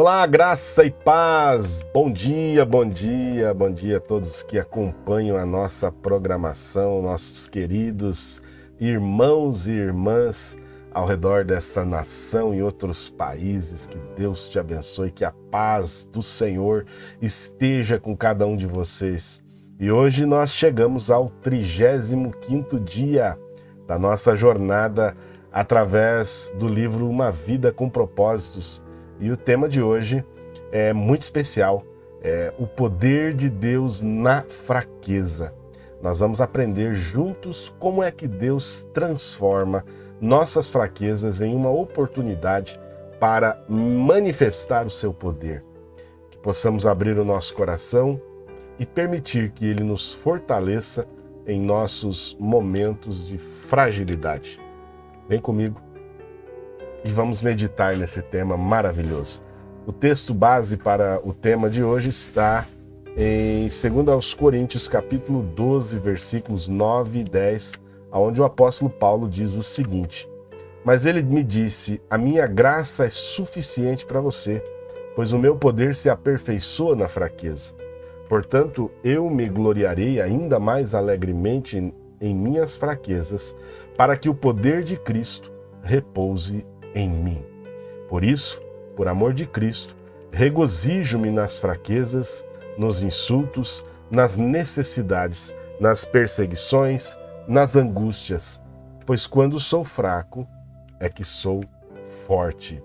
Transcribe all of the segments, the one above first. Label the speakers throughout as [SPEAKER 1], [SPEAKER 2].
[SPEAKER 1] Olá, graça e paz! Bom dia, bom dia, bom dia a todos que acompanham a nossa programação, nossos queridos irmãos e irmãs ao redor dessa nação e outros países. Que Deus te abençoe, que a paz do Senhor esteja com cada um de vocês. E hoje nós chegamos ao 35º dia da nossa jornada através do livro Uma Vida com Propósitos. E o tema de hoje é muito especial, é o poder de Deus na fraqueza. Nós vamos aprender juntos como é que Deus transforma nossas fraquezas em uma oportunidade para manifestar o seu poder. Que possamos abrir o nosso coração e permitir que Ele nos fortaleça em nossos momentos de fragilidade. Vem comigo e vamos meditar nesse tema maravilhoso. O texto base para o tema de hoje está em 2 Coríntios, capítulo 12, versículos 9 e 10, onde o apóstolo Paulo diz o seguinte: Mas ele me disse, a minha graça é suficiente para você, pois o meu poder se aperfeiçoa na fraqueza. Portanto, eu me gloriarei ainda mais alegremente em minhas fraquezas, para que o poder de Cristo repouse em mim. Por isso, por amor de Cristo, regozijo-me nas fraquezas, nos insultos, nas necessidades, nas perseguições, nas angústias, pois quando sou fraco é que sou forte.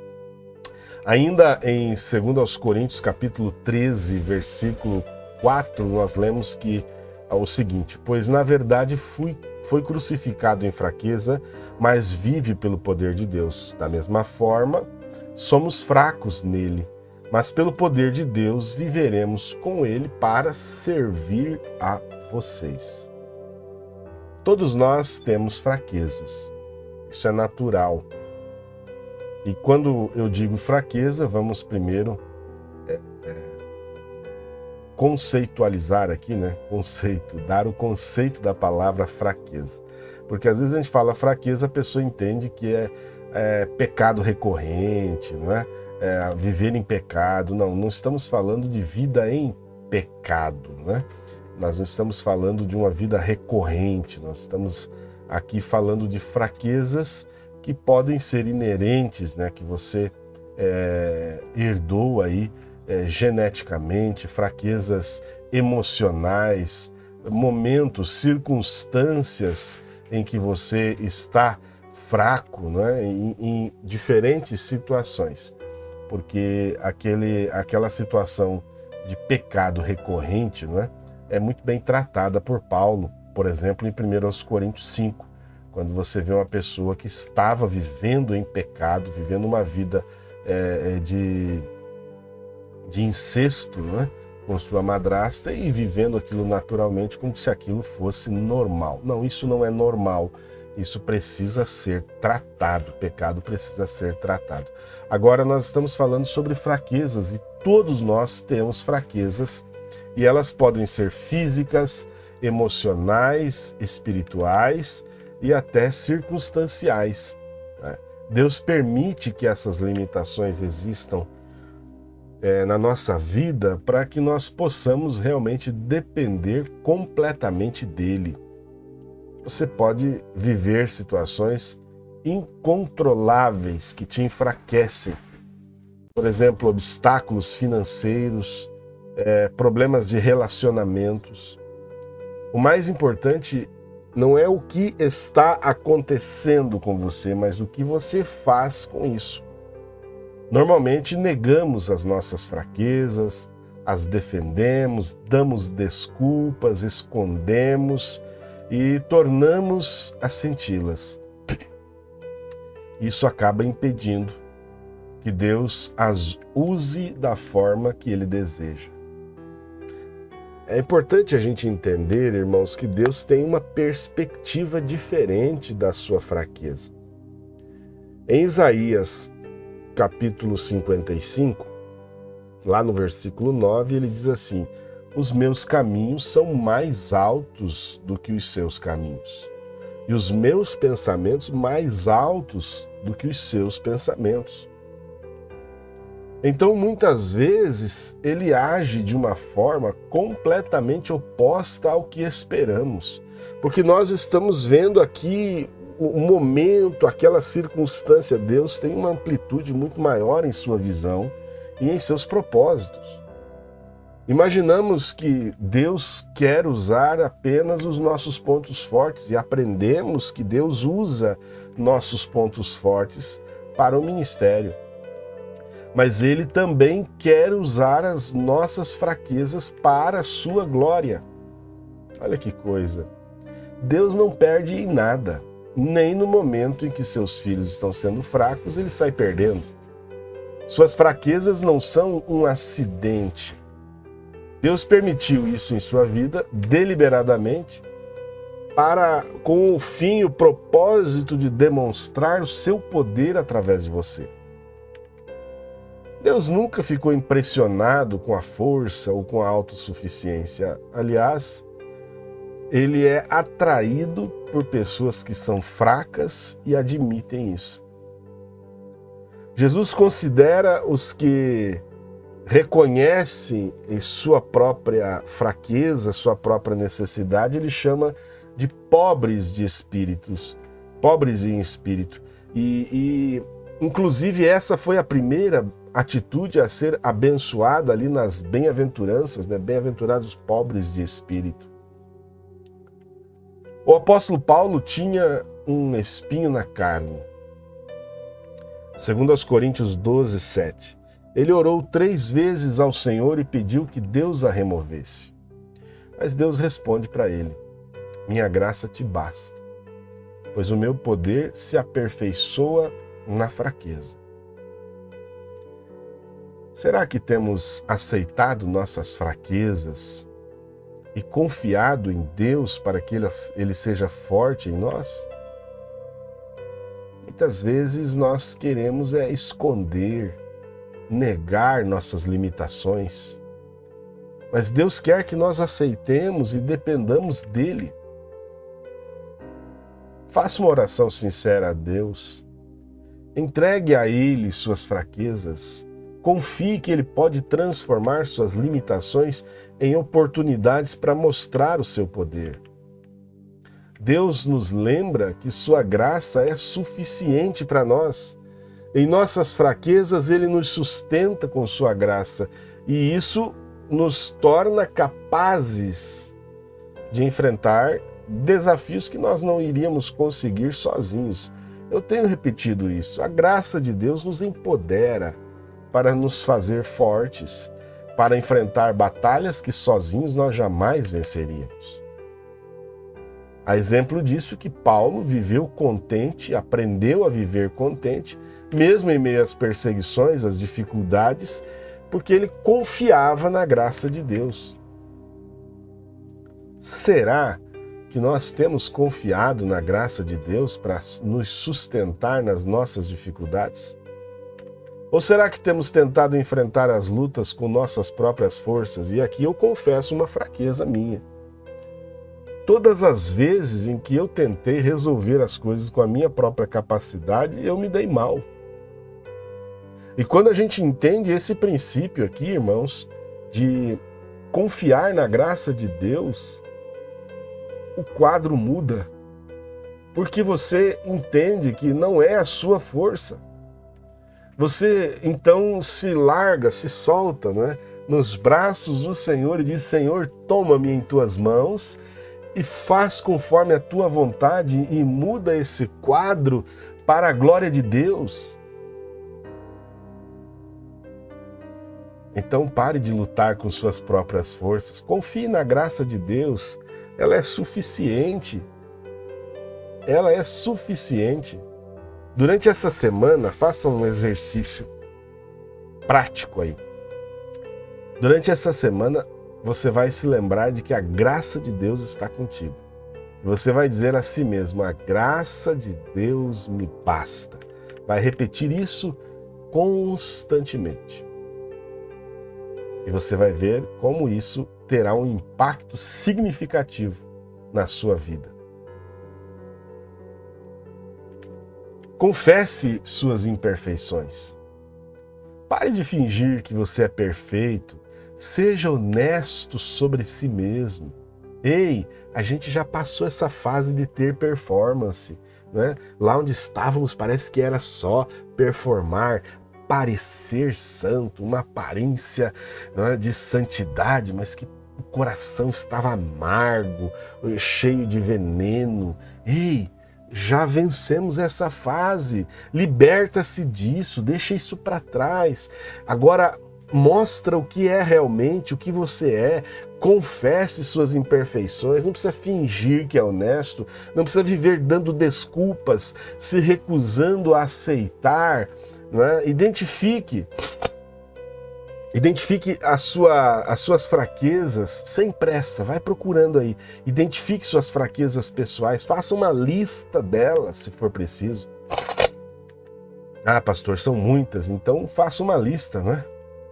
[SPEAKER 1] Ainda em 2 Coríntios, capítulo 13, versículo 4, nós lemos que é o seguinte: Pois na verdade foi crucificado em fraqueza, mas vive pelo poder de Deus. Da mesma forma, somos fracos nele, mas pelo poder de Deus viveremos com ele para servir a vocês. Todos nós temos fraquezas, isso é natural. E quando eu digo fraqueza, vamos primeiro conceitualizar aqui, né? Dar o conceito da palavra fraqueza. Porque às vezes a gente fala fraqueza, a pessoa entende que é pecado recorrente, não é? Viver em pecado. Não estamos falando de vida em pecado, né? Nós não estamos falando de uma vida recorrente, nós estamos aqui falando de fraquezas que podem ser inerentes, né? Que você herdou aí geneticamente, fraquezas emocionais, momentos, circunstâncias em que você está fraco, né? Em diferentes situações, porque aquela situação de pecado recorrente, né? É muito bem tratada por Paulo, por exemplo, em 1 Coríntios 5, quando você vê uma pessoa que estava vivendo em pecado, vivendo uma vida de incesto, né, com sua madrasta e vivendo aquilo naturalmente como se aquilo fosse normal. Não, isso não é normal, isso precisa ser tratado, o pecado precisa ser tratado. Agora nós estamos falando sobre fraquezas e todos nós temos fraquezas e elas podem ser físicas, emocionais, espirituais e até circunstanciais, né? Deus permite que essas limitações existam na nossa vida para que nós possamos realmente depender completamente dele. Você pode viver situações incontroláveis que te enfraquecem. Por exemplo, obstáculos financeiros, problemas de relacionamentos. O mais importante não é o que está acontecendo com você, mas o que você faz com isso. Normalmente negamos as nossas fraquezas, as defendemos, damos desculpas, escondemos e tornamos a senti-las. Isso acaba impedindo que Deus as use da forma que Ele deseja. É importante a gente entender, irmãos, que Deus tem uma perspectiva diferente da sua fraqueza. Em Isaías, capítulo 55, lá no versículo 9, ele diz assim: Os meus caminhos são mais altos do que os seus caminhos, e os meus pensamentos mais altos do que os seus pensamentos. Então, muitas vezes, ele age de uma forma completamente oposta ao que esperamos. Porque nós estamos vendo aqui o momento, aquela circunstância. Deus tem uma amplitude muito maior em sua visão e em seus propósitos. Imaginamos que Deus quer usar apenas os nossos pontos fortes e aprendemos que Deus usa nossos pontos fortes para o ministério. Mas Ele também quer usar as nossas fraquezas para a sua glória. Olha que coisa! Deus não perde em nada, nem no momento em que seus filhos estão sendo fracos, Ele sai perdendo. Suas fraquezas não são um acidente. Deus permitiu isso em sua vida deliberadamente com o fim e o propósito de demonstrar o seu poder através de você. Deus nunca ficou impressionado com a força ou com a autossuficiência. Aliás, Ele é atraído por pessoas que são fracas e admitem isso. Jesus considera os que reconhecem sua própria fraqueza, sua própria necessidade, Ele chama de pobres de espíritos, pobres em espírito. Inclusive, essa foi a primeira atitude a ser abençoada ali nas bem-aventuranças, né? Bem-aventurados os pobres de espírito. O apóstolo Paulo tinha um espinho na carne. Segundo aos Coríntios 12, 7. Ele orou 3 vezes ao Senhor e pediu que Deus a removesse. Mas Deus responde para ele: minha graça te basta, pois o meu poder se aperfeiçoa na fraqueza. Será que temos aceitado nossas fraquezas e confiado em Deus para que Ele seja forte em nós? Muitas vezes nós queremos esconder, negar nossas limitações, mas Deus quer que nós aceitemos e dependamos dEle. Faça uma oração sincera a Deus, entregue a Ele suas fraquezas, confie que Ele pode transformar suas limitações em oportunidades para mostrar o seu poder. Deus nos lembra que sua graça é suficiente para nós. Em nossas fraquezas, Ele nos sustenta com sua graça e isso nos torna capazes de enfrentar desafios que nós não iríamos conseguir sozinhos. Eu tenho repetido isso. A graça de Deus nos empodera para nos fazer fortes, para enfrentar batalhas que sozinhos nós jamais venceríamos. A exemplo disso que Paulo viveu contente, aprendeu a viver contente, mesmo em meio às perseguições, às dificuldades, porque ele confiava na graça de Deus. Será que nós temos confiado na graça de Deus para nos sustentar nas nossas dificuldades? Ou será que temos tentado enfrentar as lutas com nossas próprias forças? E aqui eu confesso uma fraqueza minha. Todas as vezes em que eu tentei resolver as coisas com a minha própria capacidade, eu me dei mal. E quando a gente entende esse princípio aqui, irmãos, de confiar na graça de Deus, o quadro muda. Porque você entende que não é a sua força. Você então se larga, se solta, né, nos braços do Senhor e diz: Senhor, toma-me em tuas mãos e faz conforme a tua vontade e muda esse quadro para a glória de Deus. Então pare de lutar com suas próprias forças, confie na graça de Deus, ela é suficiente. Ela é suficiente. Durante essa semana, faça um exercício prático aí. Durante essa semana, você vai se lembrar de que a graça de Deus está contigo. E você vai dizer a si mesmo: a graça de Deus me basta. Vai repetir isso constantemente. E você vai ver como isso terá um impacto significativo na sua vida. Confesse suas imperfeições. Pare de fingir que você é perfeito. Seja honesto sobre si mesmo. Ei, a gente já passou essa fase de ter performance, né? Lá onde estávamos parece que era só performar, parecer santo, uma aparência, né, de santidade, mas que o coração estava amargo, cheio de veneno. Ei, já vencemos essa fase, liberta-se disso, deixa isso para trás. Agora mostra o que é realmente, o que você é, confesse suas imperfeições, não precisa fingir que é honesto, não precisa viver dando desculpas, se recusando a aceitar, não é? Identifique as suas fraquezas sem pressa, vai procurando aí. Identifique suas fraquezas pessoais, faça uma lista delas, se for preciso. Ah, pastor, são muitas, então faça uma lista, não é?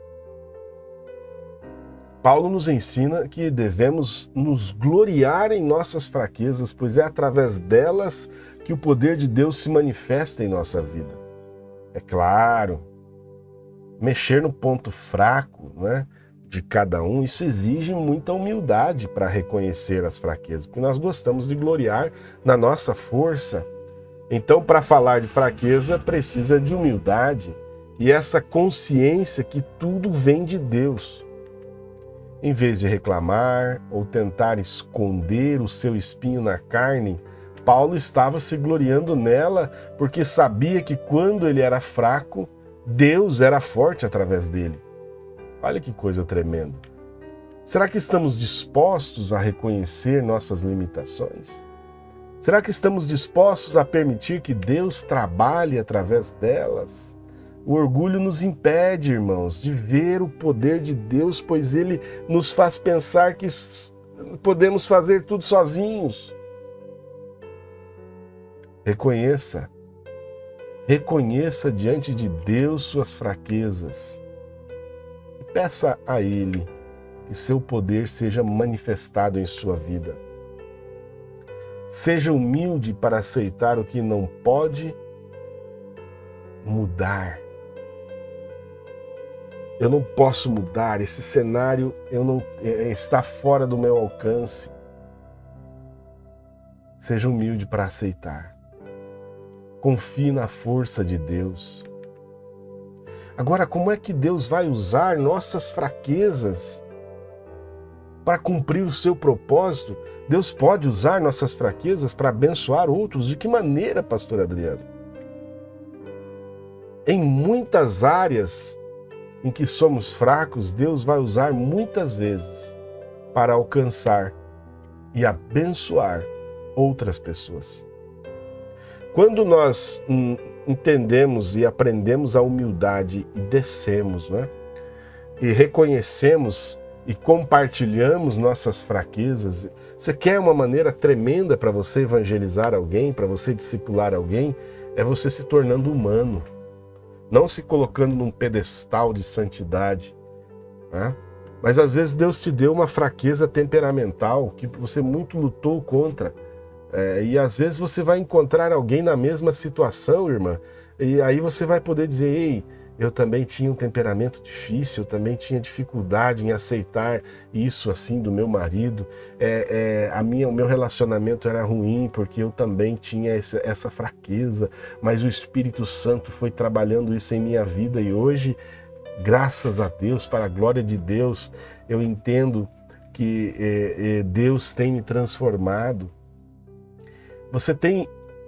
[SPEAKER 1] Paulo nos ensina que devemos nos gloriar em nossas fraquezas, pois é através delas que o poder de Deus se manifesta em nossa vida. É claro, mexer no ponto fraco, né, de cada um, isso exige muita humildade para reconhecer as fraquezas, porque nós gostamos de gloriar na nossa força. Então, para falar de fraqueza, precisa de humildade e essa consciência que tudo vem de Deus. Em vez de reclamar ou tentar esconder o seu espinho na carne, Paulo estava se gloriando nela porque sabia que quando ele era fraco, Deus era forte através dele. Olha que coisa tremenda. Será que estamos dispostos a reconhecer nossas limitações? Será que estamos dispostos a permitir que Deus trabalhe através delas? O orgulho nos impede, irmãos, de ver o poder de Deus, pois ele nos faz pensar que podemos fazer tudo sozinhos. Reconheça diante de Deus suas fraquezas e peça a Ele que seu poder seja manifestado em sua vida. Seja humilde para aceitar o que não pode mudar. Eu não posso mudar, esse cenário está fora do meu alcance. Seja humilde para aceitar. Confie na força de Deus. Agora, como é que Deus vai usar nossas fraquezas para cumprir o seu propósito? Deus pode usar nossas fraquezas para abençoar outros? De que maneira, pastor Adriano? Em muitas áreas em que somos fracos, Deus vai usar muitas vezes para alcançar e abençoar outras pessoas. Quando nós entendemos e aprendemos a humildade e descemos, né? E reconhecemos e compartilhamos nossas fraquezas, você quer uma maneira tremenda para você evangelizar alguém, para você discipular alguém, é você se tornando humano. Não se colocando num pedestal de santidade, né? Mas às vezes Deus te deu uma fraqueza temperamental que você muito lutou contra. E às vezes você vai encontrar alguém na mesma situação, irmã, e aí você vai poder dizer: ei, eu também tinha um temperamento difícil, eu também tinha dificuldade em aceitar isso assim do meu marido, o meu relacionamento era ruim porque eu também tinha essa fraqueza, mas o Espírito Santo foi trabalhando isso em minha vida e hoje, graças a Deus, para a glória de Deus, eu entendo que Deus tem me transformado. Você tem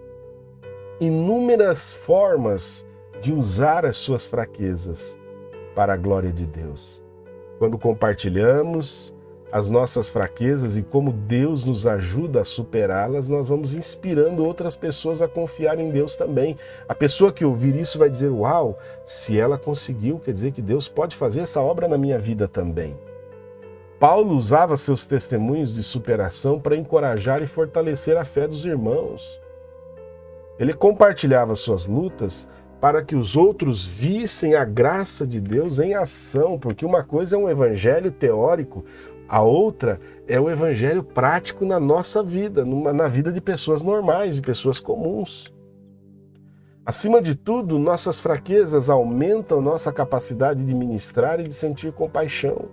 [SPEAKER 1] inúmeras formas de usar as suas fraquezas para a glória de Deus. Quando compartilhamos as nossas fraquezas e como Deus nos ajuda a superá-las, nós vamos inspirando outras pessoas a confiar em Deus também. A pessoa que ouvir isso vai dizer: uau, se ela conseguiu, quer dizer que Deus pode fazer essa obra na minha vida também. Paulo usava seus testemunhos de superação para encorajar e fortalecer a fé dos irmãos. Ele compartilhava suas lutas para que os outros vissem a graça de Deus em ação, porque uma coisa é um evangelho teórico, a outra é o evangelho prático na nossa vida, na vida de pessoas normais, de pessoas comuns. Acima de tudo, nossas fraquezas aumentam nossa capacidade de ministrar e de sentir compaixão.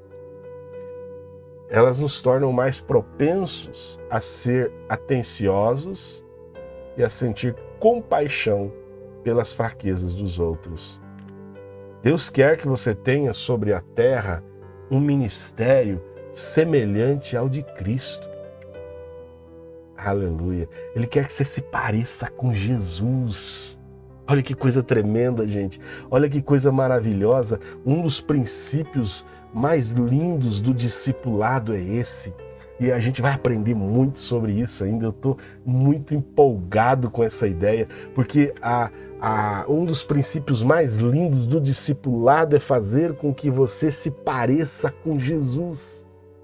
[SPEAKER 1] Elas nos tornam mais propensos a ser atenciosos e a sentir compaixão pelas fraquezas dos outros. Deus quer que você tenha sobre a terra um ministério semelhante ao de Cristo. Aleluia. Ele quer que você se pareça com Jesus. Olha que coisa tremenda, gente. Olha que coisa maravilhosa. Um dos princípios mais lindos do discipulado é esse. E a gente vai aprender muito sobre isso ainda. Eu estou muito empolgado com essa ideia, porque um dos princípios mais lindos do discipulado é fazer com que você se pareça com Jesus.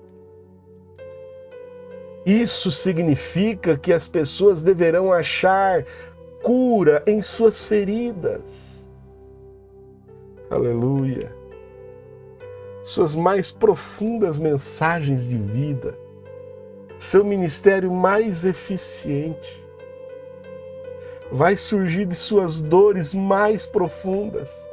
[SPEAKER 1] Isso significa que as pessoas deverão achar cura em suas feridas. Aleluia. Suas mais profundas mensagens de vida. Seu ministério mais eficiente vai surgir de suas dores mais profundas.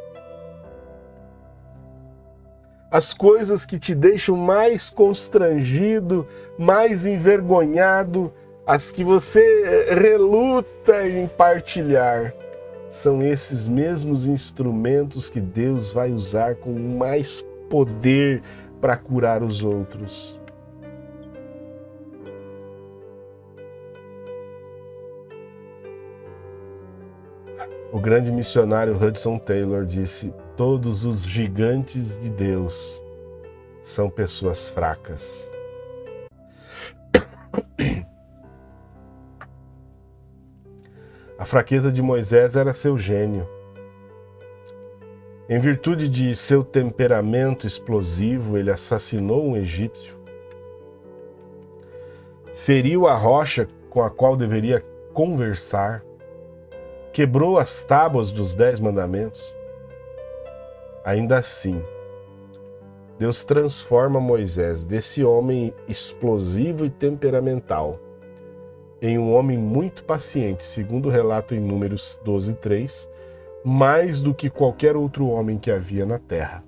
[SPEAKER 1] As coisas que te deixam mais constrangido, mais envergonhado, as que você reluta em partilhar, são esses mesmos instrumentos que Deus vai usar com mais poder para curar os outros. O grande missionário Hudson Taylor disse: todos os gigantes de Deus são pessoas fracas. A fraqueza de Moisés era seu gênio. Em virtude de seu temperamento explosivo, ele assassinou um egípcio. Feriu a rocha com a qual deveria conversar. Quebrou as tábuas dos 10 mandamentos. Ainda assim, Deus transforma Moisés, desse homem explosivo e temperamental, em um homem muito paciente, segundo o relato em Números 12:3, mais do que qualquer outro homem que havia na terra.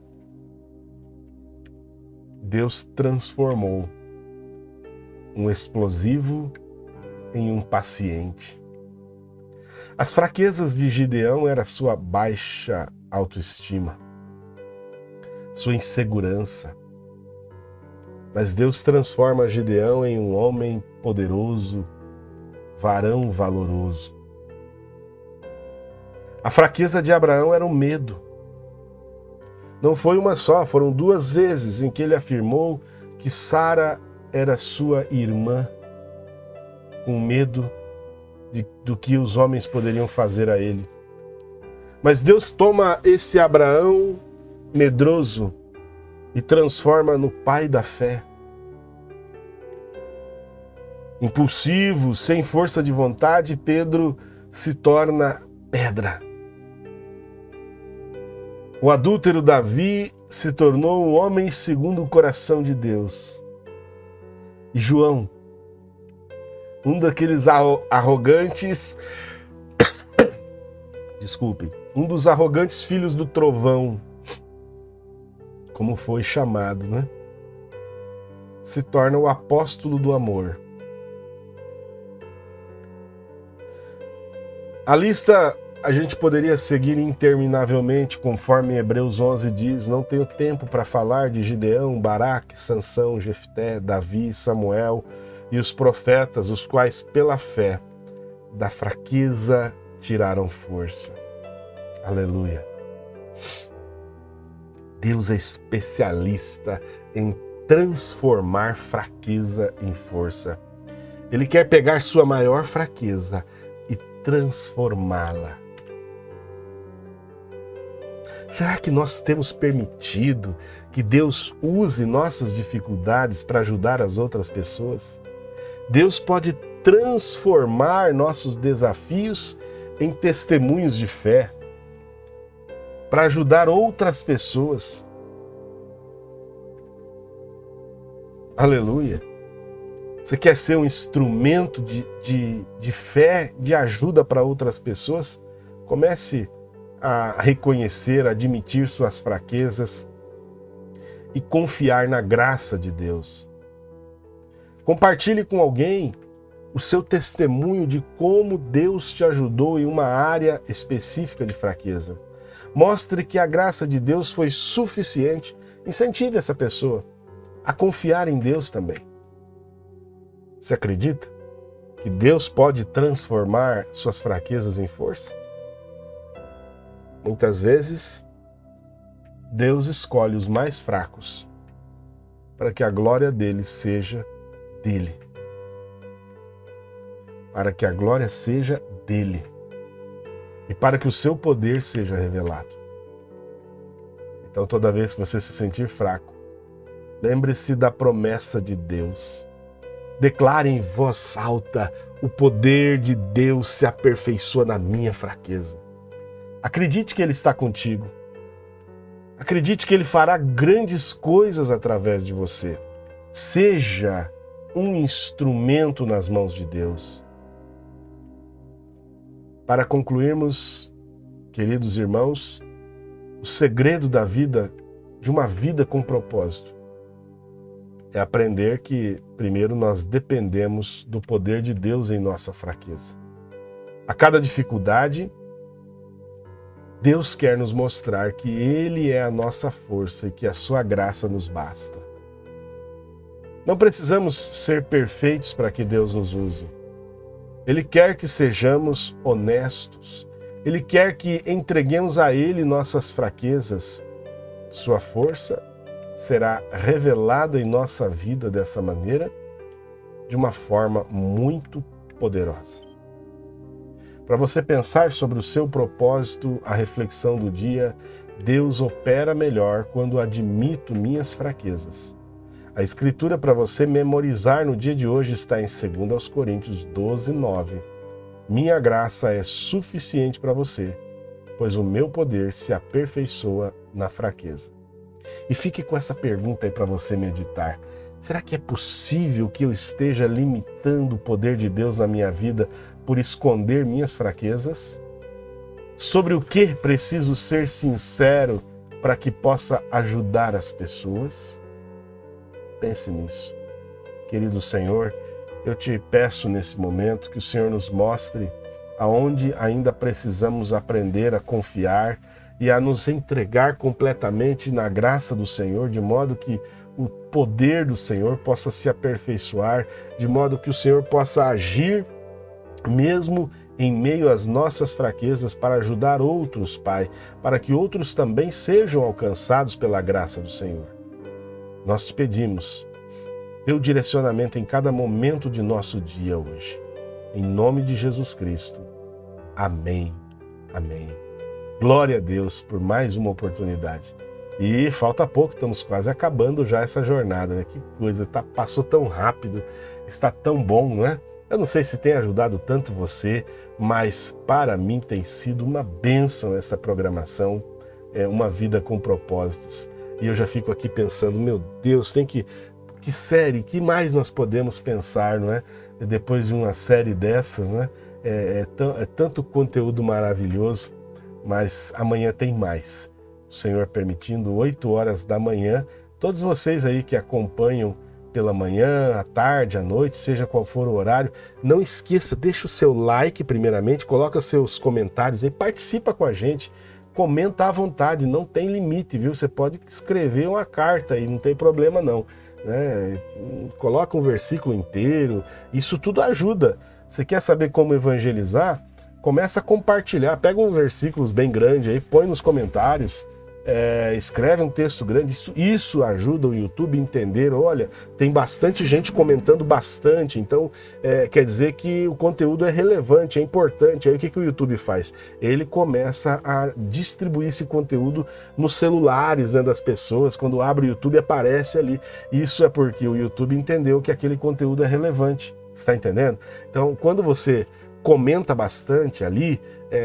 [SPEAKER 1] Deus transformou um explosivo em um paciente. As fraquezas de Gideão eram sua baixa autoestima, sua insegurança. Mas Deus transforma Gideão em um homem poderoso, varão valoroso. A fraqueza de Abraão era o medo. Não foi uma só, foram 2 vezes em que ele afirmou que Sara era sua irmã, com medo do que os homens poderiam fazer a ele. Mas Deus toma esse Abraão medroso e transforma no pai da fé. Impulsivo, sem força de vontade, Pedro se torna pedra. O adúltero Davi se tornou um homem segundo o coração de Deus. E João, um daqueles arrogantes, um dos arrogantes filhos do trovão, como foi chamado, né? Se torna o apóstolo do amor. A lista a gente poderia seguir interminavelmente, conforme Hebreus 11 diz: não tenho tempo para falar de Gideão, Baraque, Sansão, Jefté, Davi, Samuel e os profetas, os quais pela fé da fraqueza tiraram força. Aleluia. Deus é especialista em transformar fraqueza em força. Ele quer pegar sua maior fraqueza e transformá-la. Será que nós temos permitido que Deus use nossas dificuldades para ajudar as outras pessoas? Deus pode transformar nossos desafios em testemunhos de fé para ajudar outras pessoas. Aleluia! Você quer ser um instrumento de fé, de ajuda para outras pessoas? Comece a reconhecer, a admitir suas fraquezas e confiar na graça de Deus. Compartilhe com alguém o seu testemunho de como Deus te ajudou em uma área específica de fraqueza. Mostre que a graça de Deus foi suficiente. Incentive essa pessoa a confiar em Deus também. Você acredita que Deus pode transformar suas fraquezas em força? Muitas vezes, Deus escolhe os mais fracos para que a glória dele seja dele. Para que a glória seja dele. E para que o seu poder seja revelado. Então, toda vez que você se sentir fraco, lembre-se da promessa de Deus. Declare em voz alta: o poder de Deus se aperfeiçoa na minha fraqueza. Acredite que Ele está contigo. Acredite que Ele fará grandes coisas através de você. Seja um instrumento nas mãos de Deus. Para concluirmos, queridos irmãos, o segredo da vida, de uma vida com propósito, é aprender que, primeiro, nós dependemos do poder de Deus em nossa fraqueza. A cada dificuldade, Deus quer nos mostrar que Ele é a nossa força e que a sua graça nos basta. Não precisamos ser perfeitos para que Deus nos use. Ele quer que sejamos honestos. Ele quer que entreguemos a Ele nossas fraquezas. Sua força será revelada em nossa vida dessa maneira, de uma forma muito poderosa. Para você pensar sobre o seu propósito, a reflexão do dia: Deus opera melhor quando admito minhas fraquezas. A escritura para você memorizar no dia de hoje está em 2 Coríntios 12, 9. Minha graça é suficiente para você, pois o meu poder se aperfeiçoa na fraqueza. E fique com essa pergunta aí para você meditar. Será que é possível que eu esteja limitando o poder de Deus na minha vida por esconder minhas fraquezas? Sobre o que preciso ser sincero para que possa ajudar as pessoas? Pense nisso. Querido Senhor, eu te peço nesse momento que o Senhor nos mostre aonde ainda precisamos aprender a confiar e a nos entregar completamente na graça do Senhor, de modo que o poder do Senhor possa se aperfeiçoar, de modo que o Senhor possa agir mesmo em meio às nossas fraquezas para ajudar outros, Pai, para que outros também sejam alcançados pela graça do Senhor. Nós te pedimos, dê o direcionamento em cada momento de nosso dia hoje. Em nome de Jesus Cristo. Amém. Amém. Glória a Deus por mais uma oportunidade. E falta pouco, estamos quase acabando já essa jornada, né? Que coisa, passou tão rápido, está tão bom, não é? Eu não sei se tem ajudado tanto você, mas para mim tem sido uma bênção essa programação, uma vida com propósitos. E eu já fico aqui pensando, meu Deus, que série, que mais nós podemos pensar, não é? Depois de uma série dessas, né? É tanto conteúdo maravilhoso, mas amanhã tem mais. O Senhor permitindo, 8 horas da manhã, todos vocês aí que acompanham pela manhã, à tarde, à noite, seja qual for o horário, não esqueça, deixa o seu like primeiramente, coloca seus comentários aí, participa com a gente, comenta à vontade, não tem limite, viu? Você pode escrever uma carta aí, não tem problema não, né? Coloca um versículo inteiro, isso tudo ajuda. Você quer saber como evangelizar? Começa a compartilhar, pega uns versículos bem grandes aí, põe nos comentários, escreve um texto grande, isso ajuda o YouTube a entender, olha, tem bastante gente comentando bastante, então quer dizer que o conteúdo é relevante, é importante. Aí o que o YouTube faz? Ele começa a distribuir esse conteúdo nos celulares, né, das pessoas. Quando abre o YouTube aparece ali, isso é porque o YouTube entendeu que aquele conteúdo é relevante, está entendendo? Então quando você comenta bastante ali,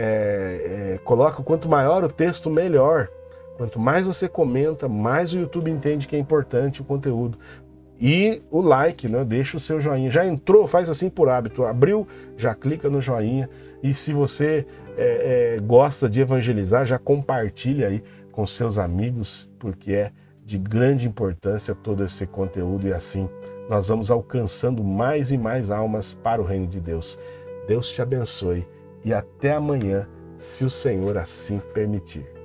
[SPEAKER 1] coloca, quanto maior o texto, melhor. Quanto mais você comenta, mais o YouTube entende que é importante o conteúdo. E o like, né? Deixa o seu joinha. Já entrou? Faz assim por hábito. Abriu, já clica no joinha. E se você gosta de evangelizar, já compartilha aí com seus amigos, porque é de grande importância todo esse conteúdo e assim nós vamos alcançando mais e mais almas para o reino de Deus. Deus te abençoe e até amanhã, se o Senhor assim permitir.